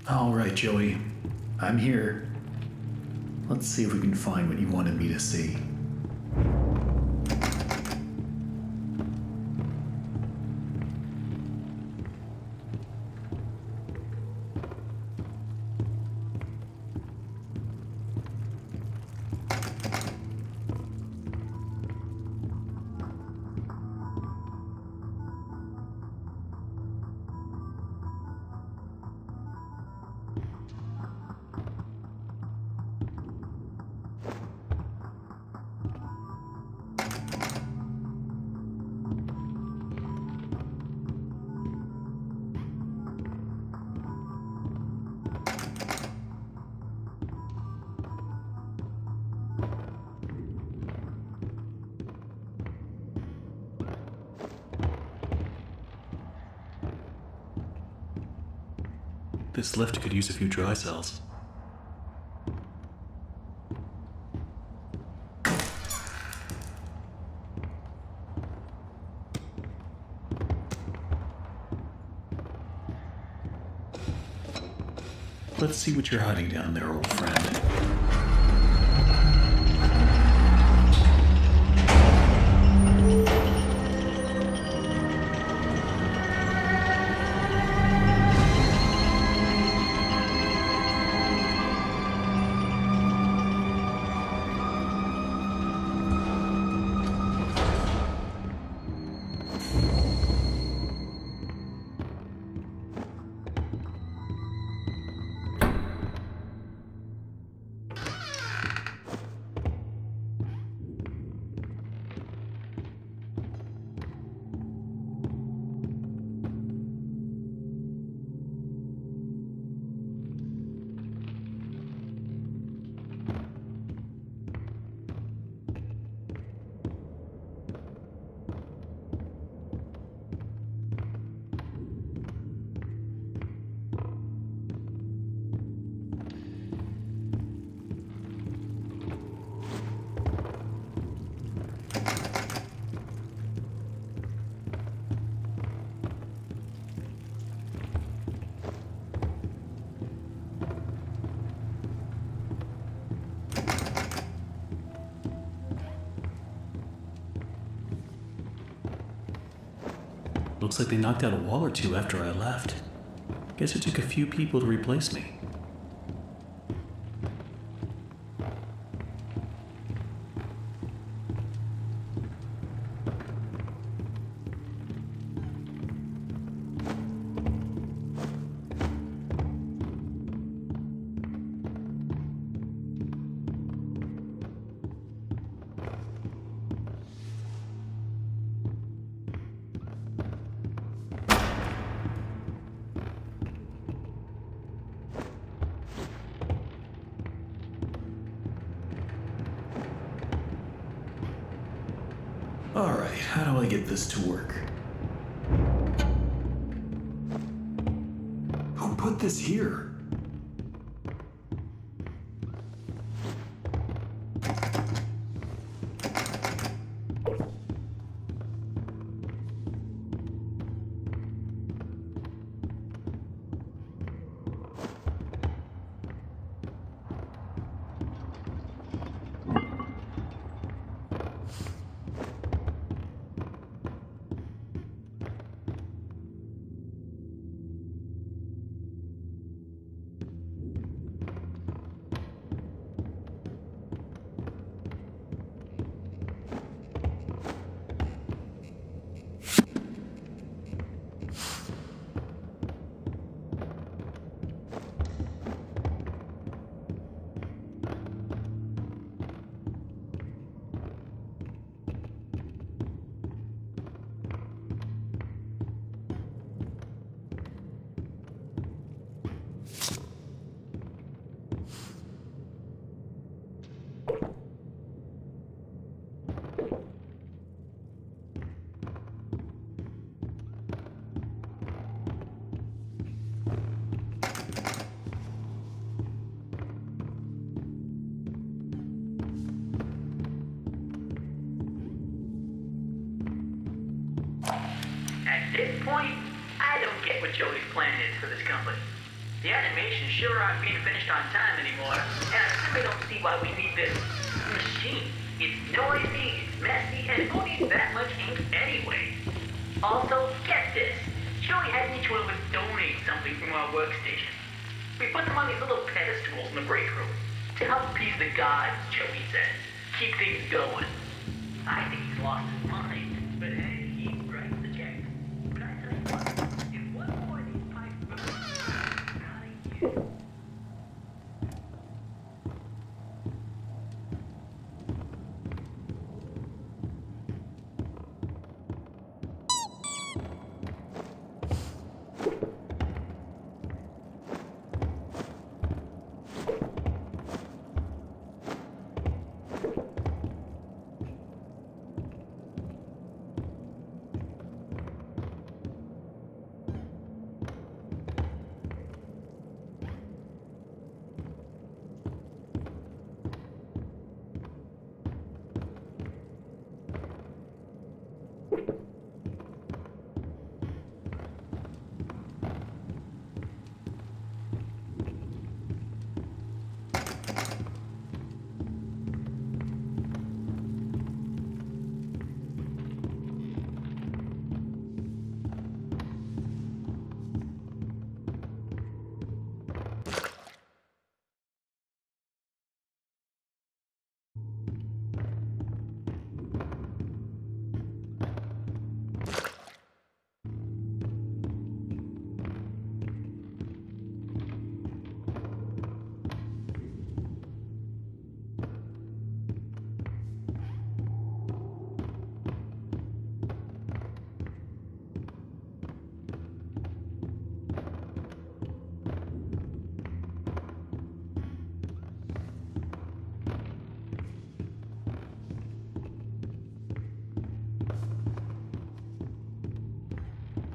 All right, Joey. I'm here. Let's see if we can find what you wanted me to see. This lift could use a few dry cells. Let's see what you're hiding down there, old friend. Looks like they knocked out a wall or two after I left. Guess it took a few people to replace me. Alright, how do I get this to work? Who put this here? At this point, I don't get what Joey's plan is for this company. The animations sure aren't being finished on time anymore, and I simply don't see why we need this machine. It's noisy, it's messy, and who needs that much ink anyway? Also, get this. Joey had each one of us donate something from our workstation. We put them on these little pedestals in the break room to help appease the gods, Joey says. Keep things going. I think he's lost his mind, but hey, he writes the check. But I tell you what, if one more of these pipes gotta use.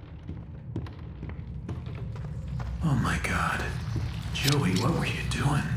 Oh my god. Joey, what were you doing?